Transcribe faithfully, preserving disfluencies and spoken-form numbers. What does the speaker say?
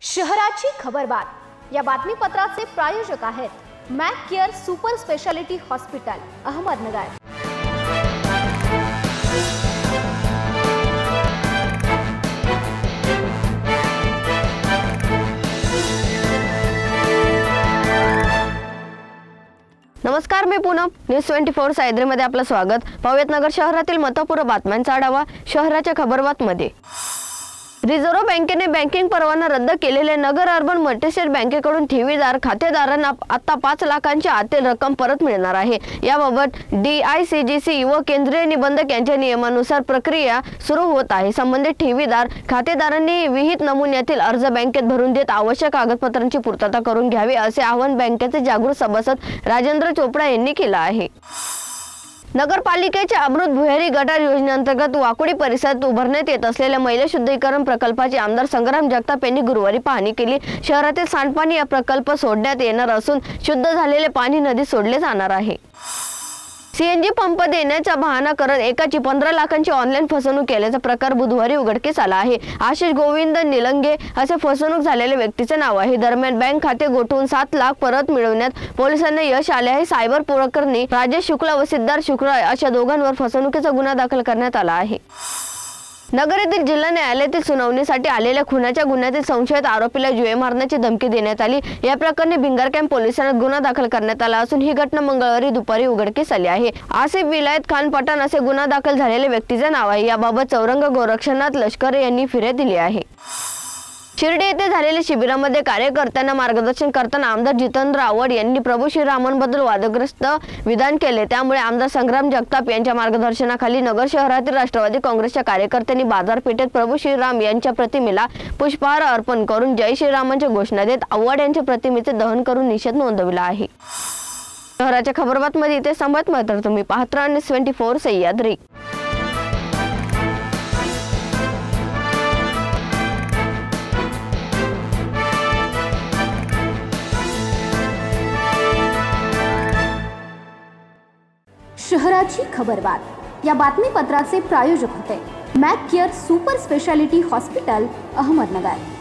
शहराची खबरबात या बातमीपत्राचे प्रायोजक आहेत Mac care super speciality hospital Ahmednagar. नमस्कार, मी पूनम न्यूज ट्वेंटी फोर सायद्रीमध्ये आपलं स्वागत। पाहूयात नगर शहरातील महत्त्वपूर्ण बातम्यांचा आढावा शहराच्या खबरबातमध्ये। रिझर्व्ह बँकेने बँकिंग परवाना रद्द केलेले नगर अर्बन मल्टीस्टेट बँकेकडून ठेवीदार खातेदारांना आता पाच लाखांची आतील रक्कम परत मिळणार आहे। याबाबत D I C G C व केंद्रीय निबंधक यांच्या नियमानुसार प्रक्रिया सुरू होत आहे। संबंधित ठेवीदार खातेदारांनी विहित नमुन्यातील अर्ज बँकेत भरून देत आवश्यक कागदपत्रांची पूर्तता करून घ्यावी, असे आवाहन बँकेचे जागृत सभासद राजेंद्र चोपडा यांनी केले आहे। नगरपालिकेच्या अमृत भुयारी गटार योजनेअंतर्गत वाकोडी परिसरात उभारण्यात येत असलेल्या महिला शुद्धीकरण प्रकल्पाची आमदार संग्राम जगताप यांनी गुरुवारी पाहणी केली। शहरातील सांडपाणी या प्रकल्प सोडण्यात येणार असून शुद्ध झालेले पाणी नदीत सोडले जाणार आहे। सीएनजी पंप देण्याचा बहाणा करत एकाची पंधरा लाखांची ऑनलाईन फसवणूक केल्याचा प्रकार बुधवारी उघडकीस आला आहे। आशिष गोविंद निलंगे असे फसवणूक झालेल्या व्यक्तीचे नाव आहे। दरम्यान बँक खाते गोठवून सात लाख परत मिळवण्यात पोलिसांना यश आले आहे। सायबर प्रकरणी राजेश शुक्ला व सिद्धार्थ शुक्ला अशा दोघांवर फसवणुकीचा गुन्हा दाखल करण्यात आला आहे। नगर येथील जिल्हा न्यायालयातील सुनावणीसाठी आलेल्या खुनाच्या गुन्ह्यातील संशयित आरोपीला जीवे मारण्याची धमकी देण्यात आली। या प्रकरणी भिंगार कॅम्प पोलिसांना गुन्हा दाखल करण्यात आला असून ही घटना मंगळवारी दुपारी उघडकीस आली आहे। आसिफ विलायत खान पठाण असे गुन्हा दाखल झालेल्या व्यक्तीचे नाव आहे। याबाबत चौरंग गोरक्षनाथ लष्कर यांनी फिर्याद दिली आहे। शिर्डी येथे झालेल्या शिबिरामध्ये कार्यकर्त्यांना मार्गदर्शन करताना आमदार जितेंद्र आव्हाड यांनी प्रभू श्रीरामांबद्दल वादग्रस्त विधान केले। त्यामुळे आमदार संग्राम जगताप यांच्या मार्गदर्शनाखाली नगर शहरातील राष्ट्रवादी काँग्रेसच्या कार्यकर्त्यांनी बाजारपेठेत प्रभू श्रीराम यांच्या प्रतिमेला पुष्पहार अर्पण करून जय श्रीरामांची घोषणा देत आव्हाड यांच्या प्रतिमेचे दहन करून निषेध नोंदवला आहे। शहराच्या खबरबातमध्ये इथे संबंध मात्र तुम्ही पाहत राहा न्यूज ट्वेंटी फोर सह्याद्री। शहराची खबरबात या बातमीपत्राचे प्रायोजक होते Mac care super speciality hospital Ahmednagar.